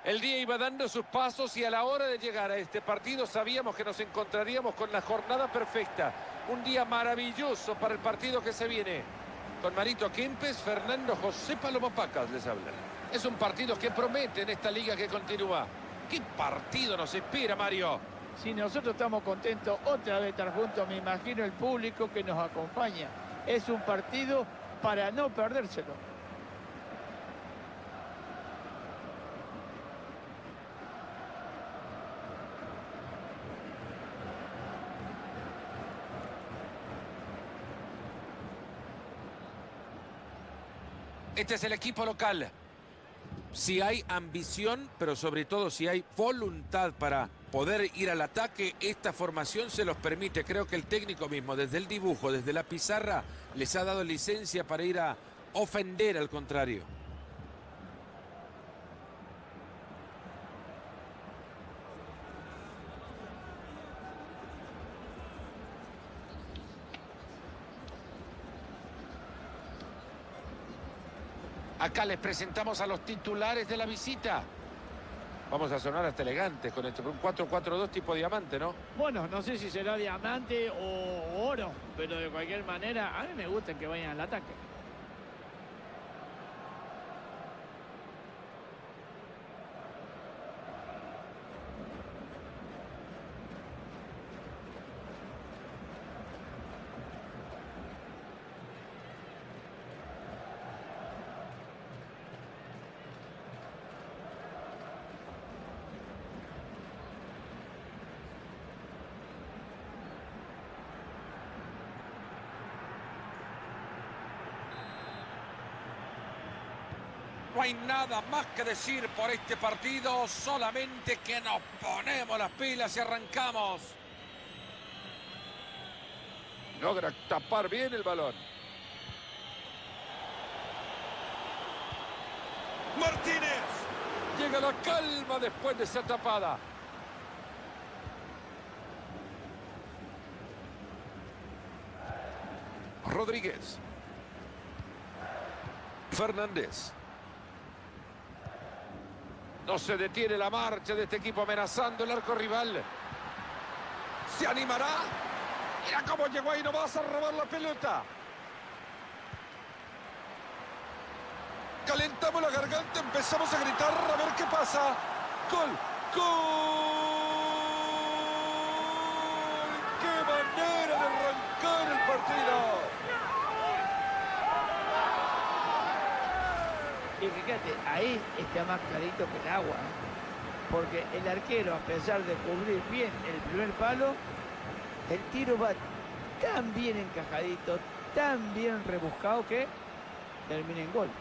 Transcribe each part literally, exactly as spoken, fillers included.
El día iba dando sus pasos y a la hora de llegar a este partido sabíamos que nos encontraríamos con la jornada perfecta. Un día maravilloso para el partido que se viene. Con Marito Kempes, Fernando José Paloma Pacas les habla. Es un partido que promete en esta liga que continúa. ¿Qué partido nos espera, Mario? Si nosotros estamos contentos otra vez de estar juntos, me imagino el público que nos acompaña. Es un partido para no perdérselo. Este es el equipo local. Si hay ambición, pero sobre todo si hay voluntad para poder ir al ataque, esta formación se los permite. Creo que el técnico mismo, desde el dibujo, desde la pizarra, les ha dado licencia para ir a ofender al contrario. Acá les presentamos a los titulares de la visita. Vamos a sonar hasta elegantes con esto. Un cuatro cuatro dos tipo diamante, ¿no? Bueno, no sé si será diamante o oro, pero de cualquier manera, a mí me gusta que vayan al ataque. No hay nada más que decir por este partido, solamente que nos ponemos las pilas y arrancamos. Logra tapar bien el balón. Martínez. Llega la calma después de ser tapada. Rodríguez. Fernández. No se detiene la marcha de este equipo amenazando el arco rival. ¿Se animará? Mira cómo llegó ahí, no vas a robar la pelota. Calentamos la garganta, empezamos a gritar a ver qué pasa. ¡Gol! ¡Gol! ¡Qué manera de arrancar el partido! Y fíjate, ahí está más clarito que el agua, ¿eh? Porque el arquero, a pesar de cubrir bien el primer palo, el tiro va tan bien encajadito, tan bien rebuscado que termina en gol.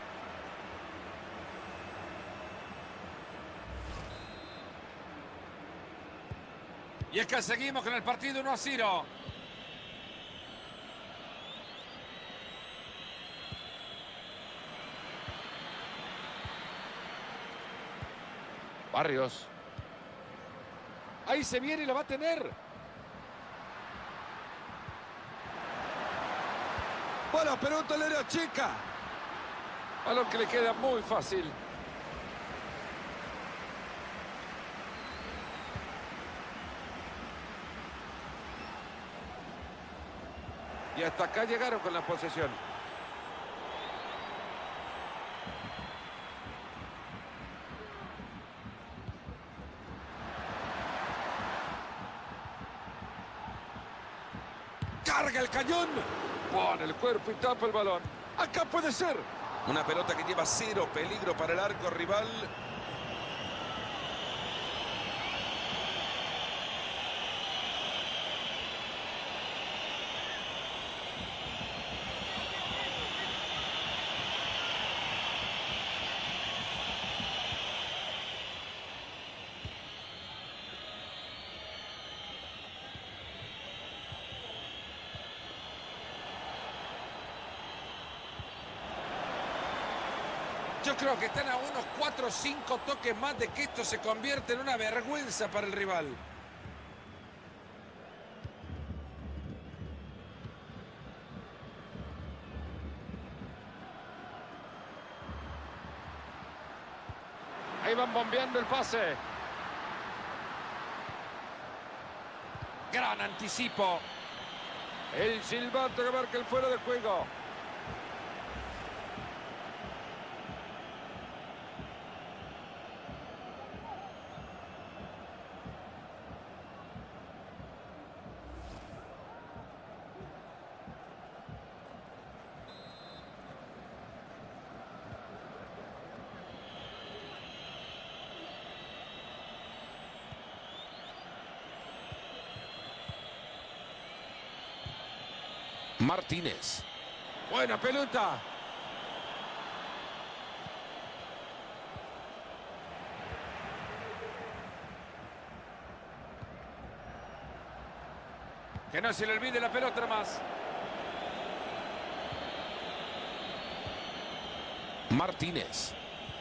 Y es que seguimos con el partido uno a cero. Barrios. Ahí se viene y lo va a tener. Buena pelota, la área chica. Balón que le queda muy fácil. Y hasta acá llegaron con la posesión. Carga el cañón. Pone el cuerpo y tapa el balón. Acá puede ser. Una pelota que lleva cero peligro para el arco rival. Yo creo que están a unos cuatro o cinco toques más de que esto se convierta en una vergüenza para el rival. Ahí Ahí van bombeando el pase. Gran anticipo. El silbato que marca el fuera de juego. Martínez. Buena pelota. Que no se le olvide la pelota más. Martínez.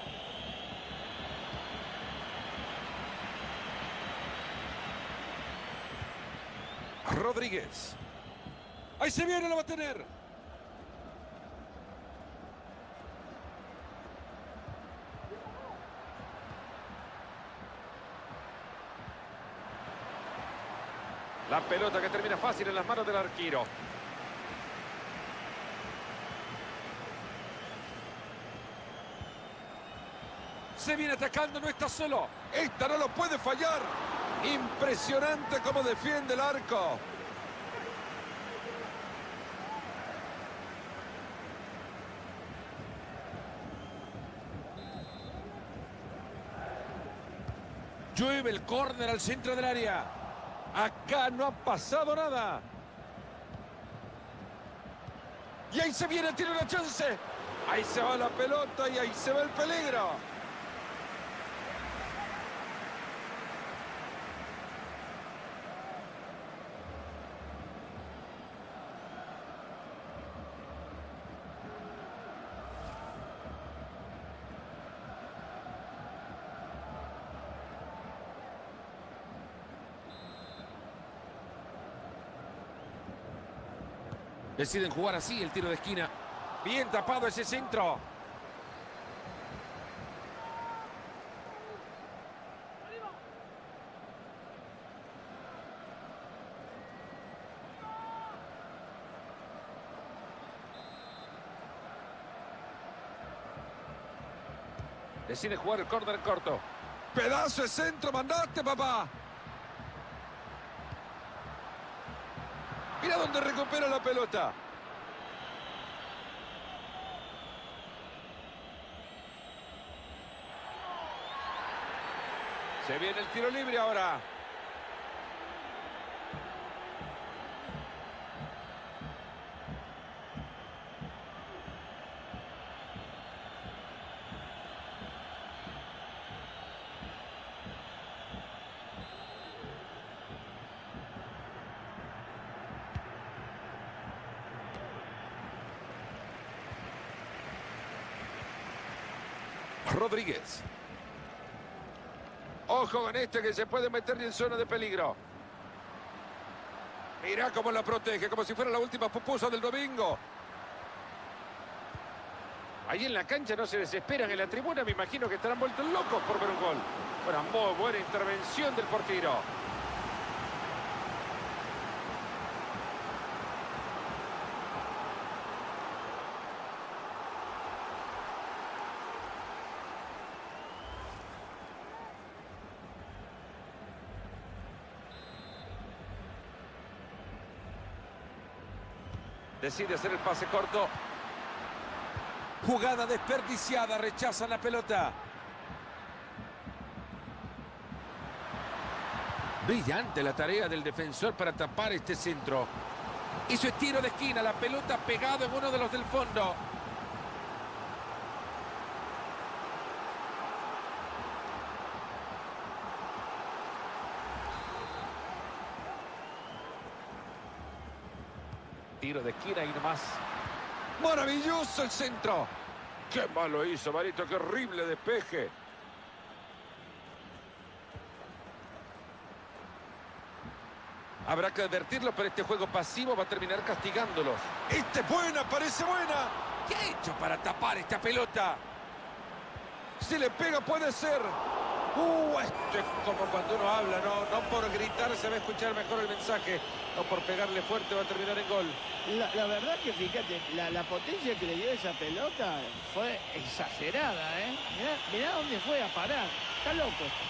Rodríguez. Ahí se viene, lo va a tener. La pelota que termina fácil en las manos del arquero. Se viene atacando, no está solo. Esta no lo puede fallar. Impresionante cómo defiende el arco. Llueve el córner al centro del área. Acá no ha pasado nada. Y ahí se viene, tiene una chance. Ahí se va la pelota y ahí se va el peligro. Deciden jugar así el tiro de esquina. Bien tapado ese centro. Decide jugar el córner corto. Pedazo de centro, mandaste, papá. Mira dónde recupera la pelota. Se viene el tiro libre ahora. Rodríguez. Ojo con este que se puede meter en zona de peligro. Mirá cómo la protege, como si fuera la última pupusa del domingo. Ahí en la cancha no se desesperan, en la tribuna me imagino que estarán vueltos locos por ver un gol. Bueno, muy buena intervención del portero. Decide hacer el pase corto. Jugada desperdiciada, rechazan la pelota. Brillante la tarea del defensor para tapar este centro. Hizo tiro de esquina, la pelota pegado en uno de los del fondo. Tiro de esquina y nomás. Maravilloso el centro. Qué malo hizo, Marito, qué horrible despeje. Habrá que advertirlo, pero este juego pasivo va a terminar castigándolos. Esta es buena, parece buena. ¿Qué ha hecho para tapar esta pelota? Si le pega puede ser. Uh, esto es como cuando uno habla, no, no por gritar se va a escuchar mejor el mensaje, no por pegarle fuerte va a terminar en gol. La, la verdad que fíjate, la, la potencia que le dio esa pelota fue exagerada, ¿eh? Mirá, mirá dónde fue a parar. Está loco esto.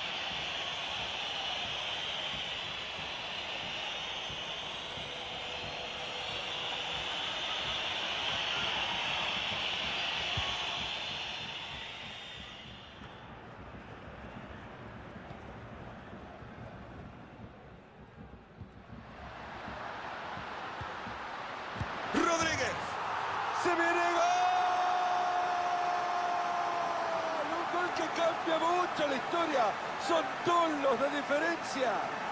Rodríguez. Se viene gol. Un gol que cambia mucho la historia. Son dos los de diferencia.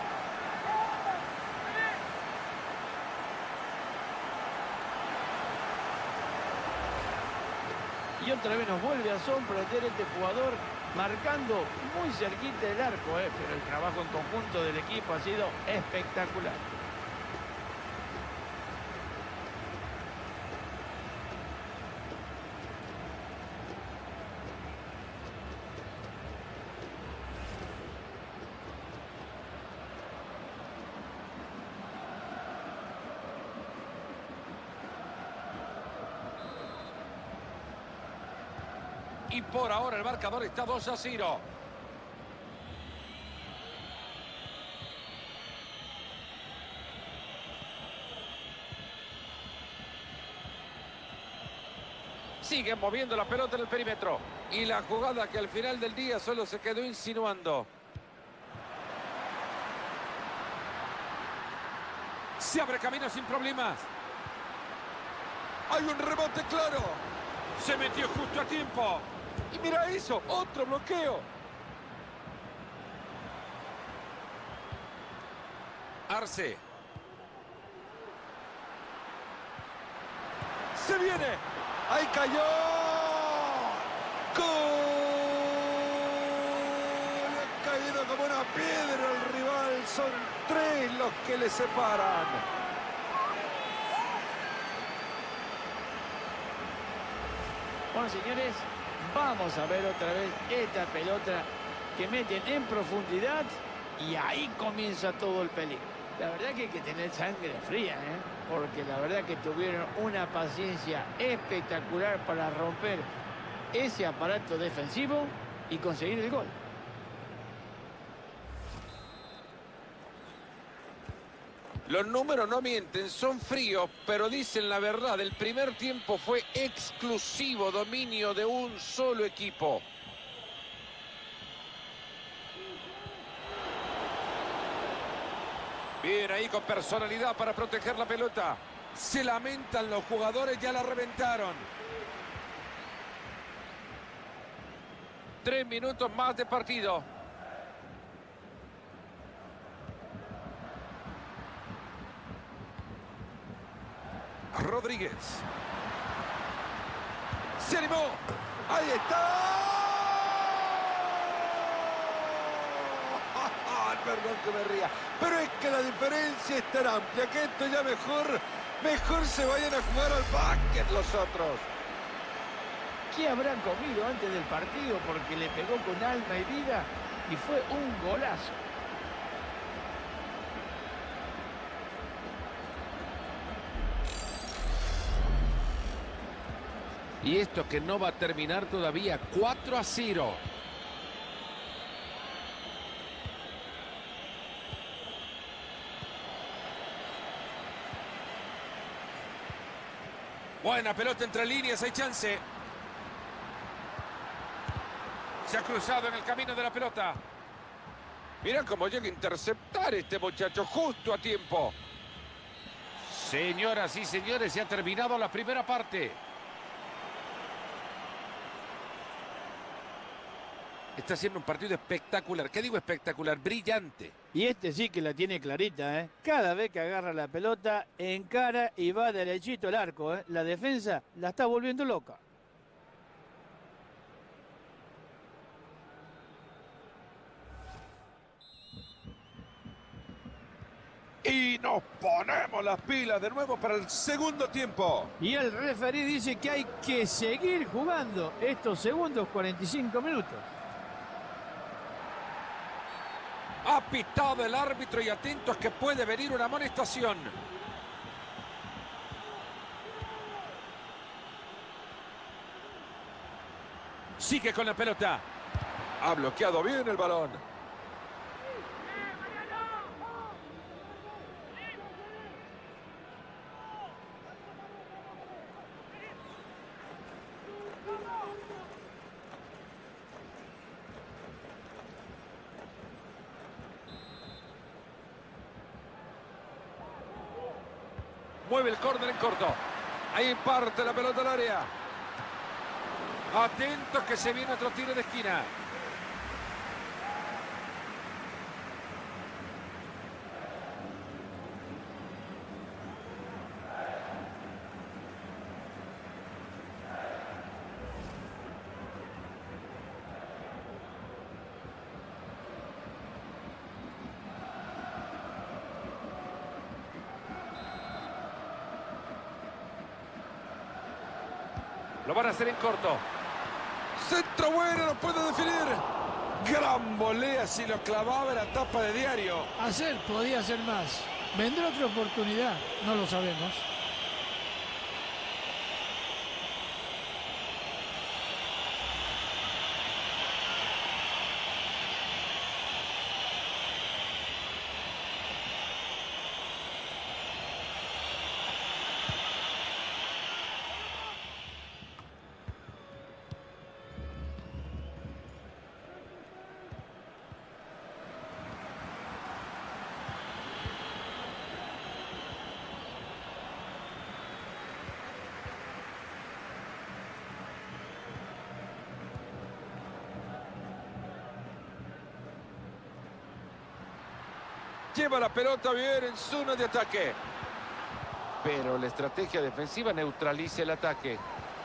Y otra vez nos vuelve a sorprender este jugador marcando muy cerquita del arco, ¿eh? Pero el trabajo en conjunto del equipo ha sido espectacular. Y por ahora el marcador está dos a cero. Siguen moviendo la pelota en el perímetro. Y la jugada que al final del día solo se quedó insinuando. Se abre camino sin problemas. Hay un rebote claro. Se metió justo a tiempo. Y mira eso, otro bloqueo. Arce. Se viene. Ahí cayó. ¡Gol! Ha caído como una piedra el rival. Son tres los que le separan. Bueno, señores, vamos a ver otra vez esta pelota que meten en profundidad y ahí comienza todo el peligro. La verdad que hay que tener sangre fría, ¿eh? Porque la verdad que tuvieron una paciencia espectacular para romper ese aparato defensivo y conseguir el gol. Los números no mienten, son fríos, pero dicen la verdad. El primer tiempo fue exclusivo dominio de un solo equipo. Bien, ahí con personalidad para proteger la pelota. Se lamentan los jugadores, ya la reventaron. Tres minutos más de partido. Rodríguez. Se animó. Ahí está. Perdón que me ría. Pero es que la diferencia es tan amplia que esto ya mejor, mejor se vayan a jugar al básquet los otros. ¿Qué habrán comido antes del partido? Porque le pegó con alma y vida y fue un golazo. Y esto que no va a terminar todavía, cuatro a cero. Buena pelota entre líneas, hay chance. Se ha cruzado en el camino de la pelota. Mira cómo llega a interceptar este muchacho justo a tiempo. Señoras y señores, se ha terminado la primera parte. Está siendo un partido espectacular. ¿Qué digo espectacular? Brillante. Y este sí que la tiene clarita, ¿eh? Cada vez que agarra la pelota, encara y va derechito al arco, ¿eh? La defensa la está volviendo loca. Y nos ponemos las pilas de nuevo para el segundo tiempo. Y el referí dice que hay que seguir jugando estos segundos cuarenta y cinco minutos. Ha pitado el árbitro y atentos que puede venir una amonestación. Sigue con la pelota. Ha bloqueado bien el balón. Mueve el córner en corto. Ahí parte la pelota al área. Atentos que se viene otro tiro de esquina. Lo van a hacer en corto. Centro bueno, no puede definir. Gran volea, si lo clavaba en la tapa de diario. Hacer podía hacer más. ¿Vendrá otra oportunidad? No lo sabemos. Lleva la pelota bien en zona de ataque. Pero la estrategia defensiva neutraliza el ataque.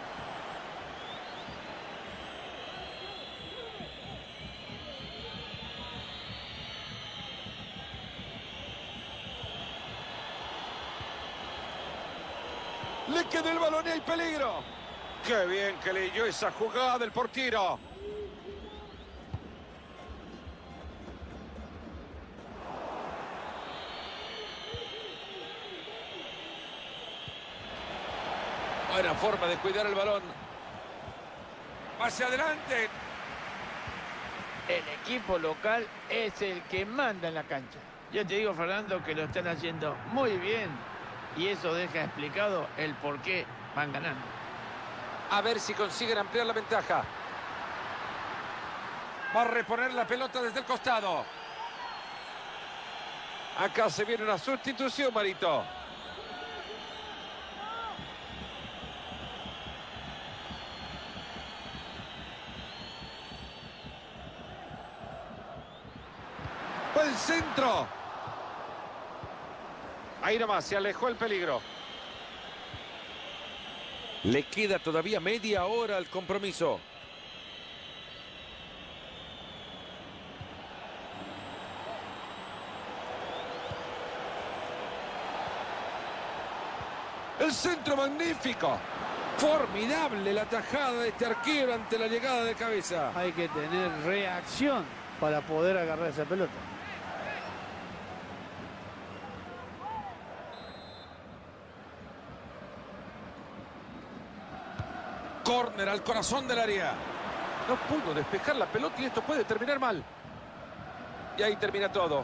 Le queda el balón y hay peligro. Qué bien que leyó esa jugada el portero. Buena forma de cuidar el balón. Hacia adelante. El equipo local es el que manda en la cancha. Yo te digo, Fernando, que lo están haciendo muy bien. Y eso deja explicado el por qué van ganando. A ver si consiguen ampliar la ventaja. Va a reponer la pelota desde el costado. Acá se viene una sustitución, Marito. Va el centro. Ahí nomás, se alejó el peligro. Le queda todavía media hora al compromiso. El centro magnífico. Formidable la tajada de este arquero ante la llegada de cabeza. Hay que tener reacción para poder agarrar esa pelota. Córner al corazón del área. No pudo despejar la pelota y esto puede terminar mal. Y ahí termina todo.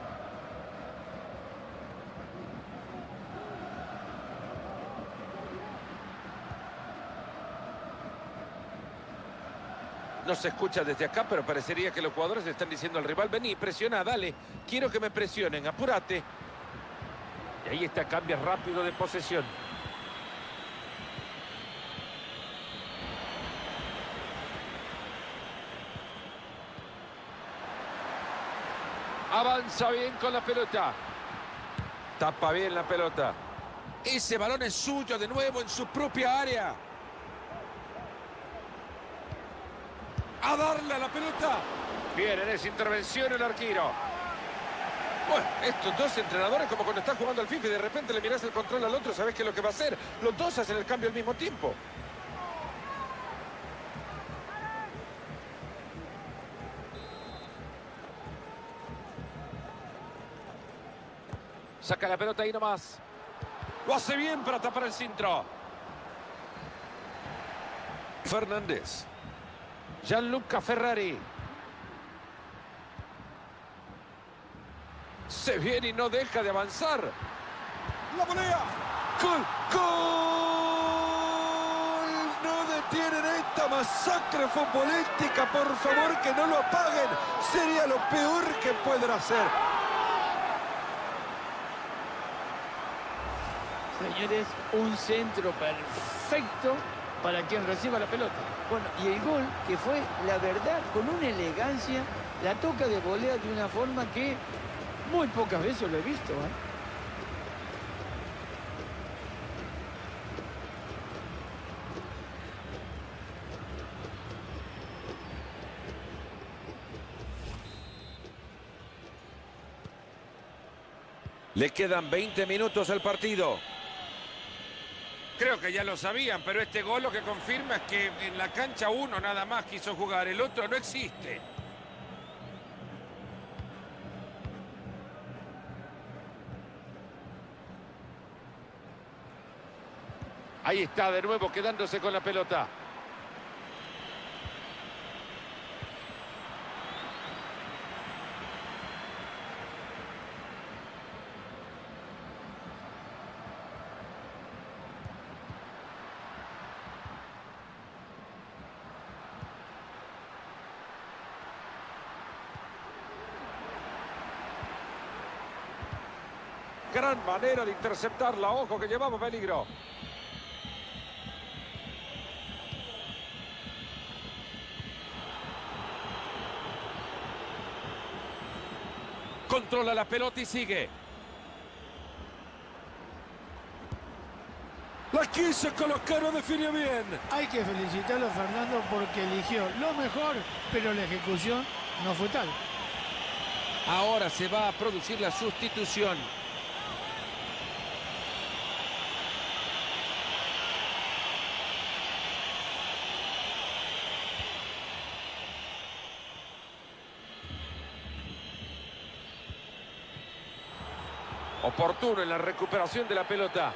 No se escucha desde acá, pero parecería que los jugadores le están diciendo al rival: vení, presiona, dale, quiero que me presionen, apúrate. Y ahí está, cambia rápido de posesión. Avanza bien con la pelota. Tapa bien la pelota. Ese balón es suyo de nuevo en su propia área. A darle a la pelota. Bien en esa intervención el arquero. Bueno, estos dos entrenadores como cuando estás jugando al FIFA y de repente le mirás el control al otro, sabés qué es lo que va a hacer. Los dos hacen el cambio al mismo tiempo. Saca la pelota ahí nomás. Lo hace bien para tapar el centro. Fernández. Gianluca Ferrari. Se viene y no deja de avanzar. La volea. ¡Gol! ¡Gol! No detienen esta masacre futbolística. Por favor, que no lo apaguen. Sería lo peor que pueden hacer. Señores, un centro perfecto para quien reciba la pelota. Bueno, y el gol, que fue, la verdad, con una elegancia, la toca de volea de una forma que muy pocas veces lo he visto, ¿eh? Le quedan veinte minutos al partido. Creo que ya lo sabían, pero este gol lo que confirma es que en la cancha uno nada más quiso jugar, el otro no existe. Ahí está de nuevo quedándose con la pelota. Gran manera de interceptarla, ojo que llevaba peligro. Controla la pelota y sigue. La quiso colocar, no definió bien. Hay que felicitarlo a Fernando porque eligió lo mejor, pero la ejecución no fue tal. Ahora se va a producir la sustitución. Oportuno en la recuperación de la pelota.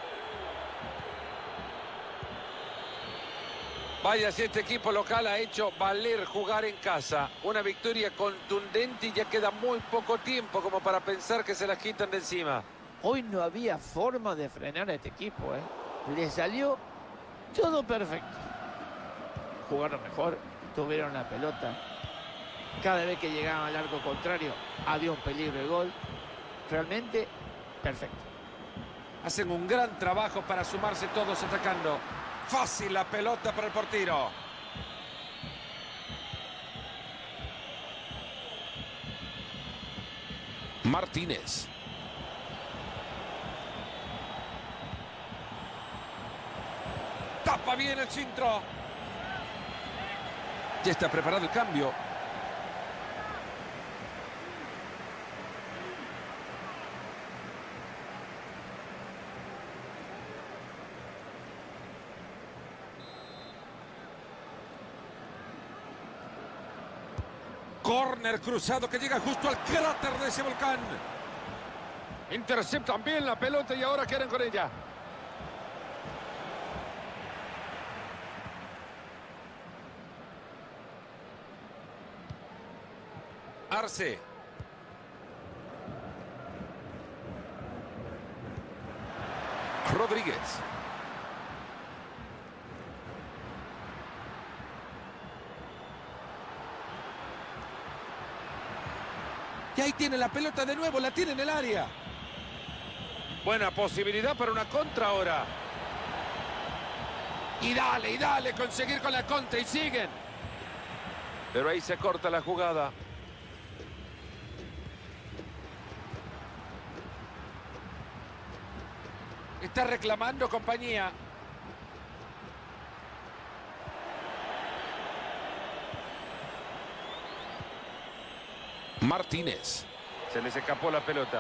Vaya si este equipo local ha hecho valer jugar en casa. Una victoria contundente y ya queda muy poco tiempo como para pensar que se las quitan de encima. Hoy no había forma de frenar a este equipo, ¿eh? Le salió todo perfecto. Jugaron mejor, tuvieron la pelota. Cada vez que llegaban al arco contrario había un peligro de gol. Realmente perfecto. Hacen un gran trabajo para sumarse todos atacando. Fácil la pelota para el portero. Martínez. Tapa bien el centro. Ya está preparado el cambio. Córner cruzado que llega justo al cráter de ese volcán. Interceptan bien la pelota y ahora quieren con ella. Arce. Rodríguez. Y ahí tiene la pelota de nuevo, la tiene en el área. Buena posibilidad para una contra ahora. Y dale, y dale, conseguir con la contra y siguen. Pero ahí se corta la jugada. Está reclamando compañía. Martínez. Se les escapó la pelota.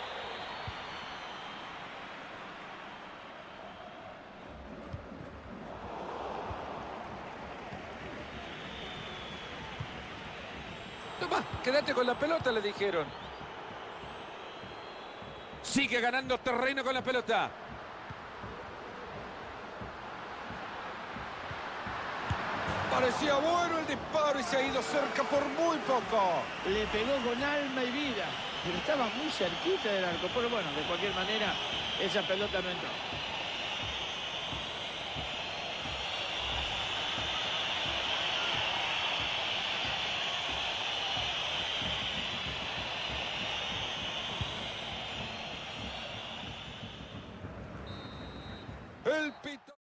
Toma, quédate con la pelota, le dijeron. Sigue ganando terreno con la pelota. Parecía bueno el disparo y se ha ido cerca por muy poco. Le pegó con alma y vida, pero estaba muy cerquita del arco. Pero bueno, de cualquier manera, esa pelota no entró.